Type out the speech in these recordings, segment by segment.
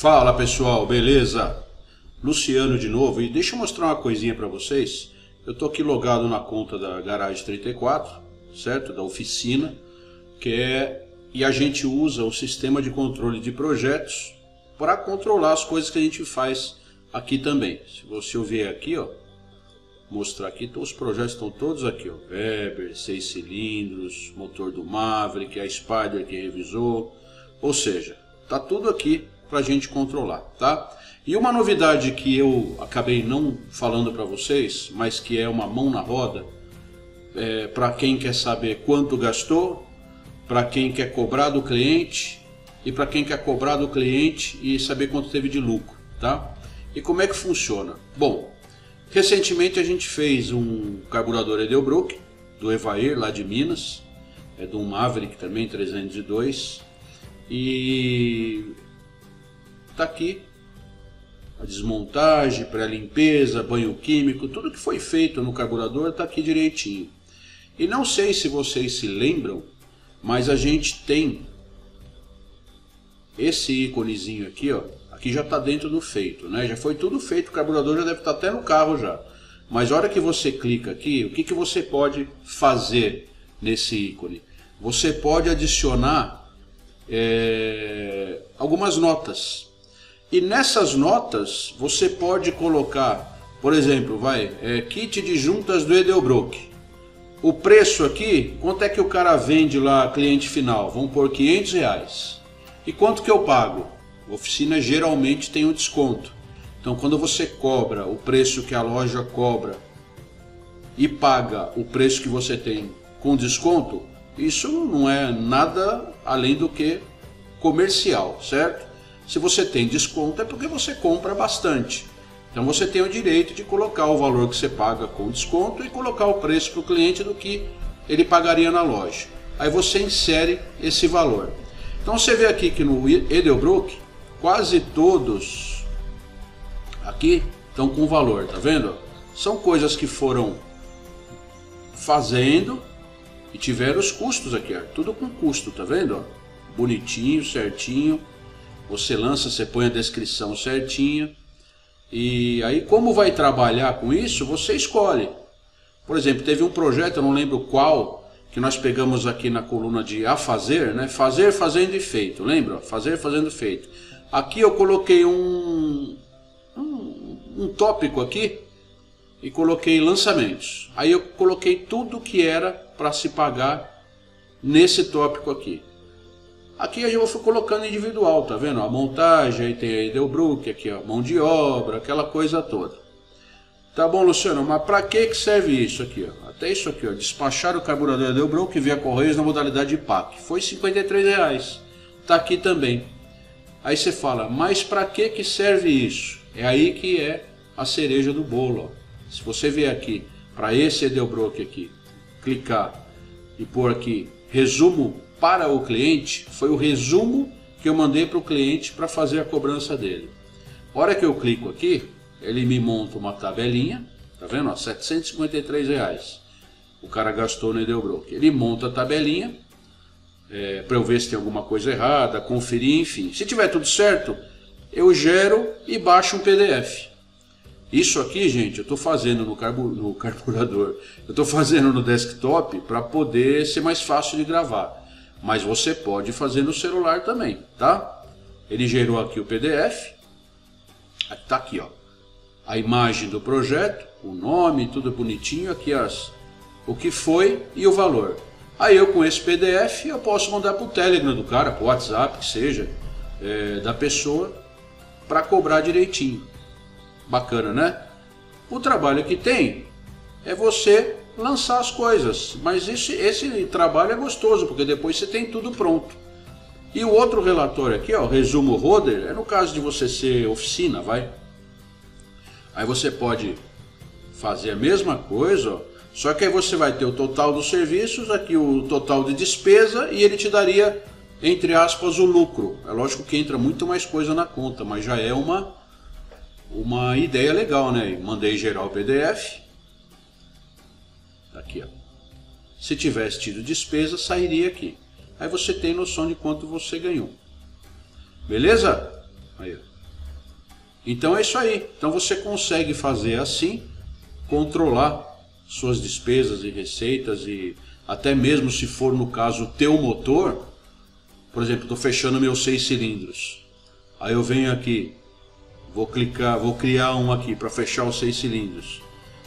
Fala pessoal, beleza? Luciano de novo, e deixa eu mostrar uma coisinha para vocês. Eu tô aqui logado na conta da Garage 34, certo? Da oficina, e a gente usa o sistema de controle de projetos para controlar as coisas que a gente faz aqui também. Se você vier aqui, ó, mostrar aqui, então os projetos estão todos aqui, ó, Weber, 6 cilindros, motor do Maverick, a Spider que revisou, ou seja, tá tudo aqui para a gente controlar, tá? E uma novidade que eu acabei não falando para vocês, mas que é uma mão na roda, para quem quer saber quanto gastou, para quem quer cobrar do cliente e para quem quer cobrar do cliente e saber quanto teve de lucro, tá? E como é que funciona? Bom, recentemente a gente fez um carburador Edelbrock do Evair lá de Minas, é de um Maverick também 302, e tá aqui a desmontagem, pré-limpeza, banho químico, tudo que foi feito no carburador está aqui direitinho. E não sei se vocês se lembram, mas a gente tem esse íconezinho aqui, ó, aqui já está dentro do feito, né? Já foi tudo feito, o carburador já deve estar até no carro já. Mas a hora que você clica aqui, o que que você pode fazer nesse ícone? Você pode adicionar algumas notas. E nessas notas você pode colocar, por exemplo, kit de juntas do Edelbrock. O preço aqui, quanto é que o cara vende lá, cliente final? Vamos por R$500. E quanto que eu pago? A oficina geralmente tem um desconto. Então quando você cobra o preço que a loja cobra e paga o preço que você tem com desconto, isso não é nada além do que comercial, certo? Se você tem desconto é porque você compra bastante. Então você tem o direito de colocar o valor que você paga com desconto e colocar o preço para o cliente do que ele pagaria na loja. Aí você insere esse valor. Então você vê aqui que no Edelbrock quase todos aqui estão com valor, tá vendo? São coisas que foram fazendo e tiveram os custos aqui, ó, tudo com custo, tá vendo? Bonitinho, certinho. Você lança, você põe a descrição certinha. E aí como vai trabalhar com isso, você escolhe. Por exemplo, teve um projeto, eu não lembro qual, que nós pegamos aqui na coluna de a fazer, né? Fazer, fazendo e feito, lembra? Fazer, fazendo e feito. Aqui eu coloquei um tópico aqui e coloquei lançamentos. Aí eu coloquei tudo que era para se pagar nesse tópico aqui. Aqui eu fui colocando individual, tá vendo? A montagem, aí tem a Edelbrock, aqui ó, mão de obra, aquela coisa toda. Tá bom, Luciano, mas para que serve isso aqui, ó? Até isso aqui, ó, despachar o carburador Edelbrock via Correios na modalidade de PAC. Foi R$53. Tá aqui também. Aí você fala, mas para que serve isso? É aí que é a cereja do bolo, ó. Se você vier aqui para esse Edelbrock aqui, clicar e pôr aqui resumo para o cliente, foi o resumo que eu mandei para o cliente para fazer a cobrança dele. A hora que eu clico aqui, ele me monta uma tabelinha, tá vendo? R$753. O cara gastou no Edelbrock. Ele monta a tabelinha para eu ver se tem alguma coisa errada, conferir, enfim. Se tiver tudo certo, eu gero e baixo um PDF. Isso aqui, gente, eu estou fazendo no carburador, eu estou fazendo no desktop para poder ser mais fácil de gravar. Mas você pode fazer no celular também, tá? Ele gerou aqui o PDF, tá aqui, ó, a imagem do projeto, o nome, tudo bonitinho, aqui o que foi e o valor. Aí eu com esse PDF eu posso mandar para o Telegram do cara, para o WhatsApp, que seja, da pessoa, para cobrar direitinho. Bacana, né? O trabalho que tem é você lançar as coisas, mas esse trabalho é gostoso, porque depois você tem tudo pronto. E o outro relatório aqui, ó, resumo Roder, é no caso de você ser oficina, Aí você pode fazer a mesma coisa, ó, só que aí você vai ter o total dos serviços, aqui o total de despesa, e ele te daria, entre aspas, o lucro. É lógico que entra muito mais coisa na conta, mas já é uma ideia legal, né? Mandei gerar o PDF. Aqui, ó. Se tivesse tido despesa, sairia aqui. Aí você tem noção de quanto você ganhou. Beleza? Aí, ó. Então é isso aí. Então você consegue fazer assim, controlar suas despesas e receitas, e até mesmo se for no caso o teu motor. Por exemplo, estou fechando meus 6 cilindros. Aí eu venho aqui, vou clicar, vou criar um aqui para fechar os 6 cilindros.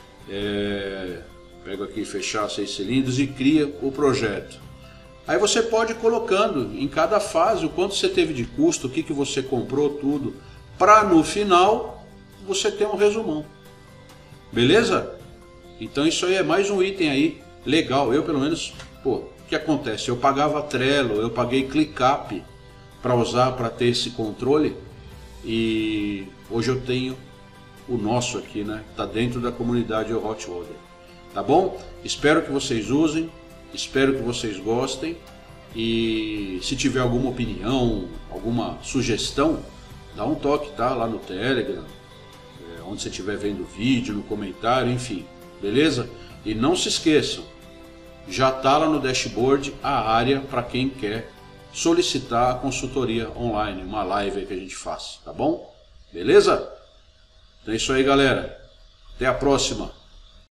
Pego aqui fechar 6 cilindros e cria o projeto. Aí você pode ir colocando em cada fase o quanto você teve de custo, o que você comprou, tudo, para no final você ter um resumão. Beleza? Então isso aí é mais um item aí legal. Eu pelo menos, o que acontece? Eu pagava Trello, eu paguei ClickUp para usar, para ter esse controle, e hoje eu tenho o nosso aqui, né? Tá dentro da comunidade Hot Roder. Tá bom? Espero que vocês usem, espero que vocês gostem, e se tiver alguma opinião, alguma sugestão, dá um toque, tá? Lá no Telegram, onde você estiver vendo o vídeo, no comentário, enfim, beleza? E não se esqueçam, já tá lá no dashboard a área para quem quer solicitar a consultoria online, uma live aí que a gente faz, tá bom? Beleza? Então é isso aí, galera. Até a próxima.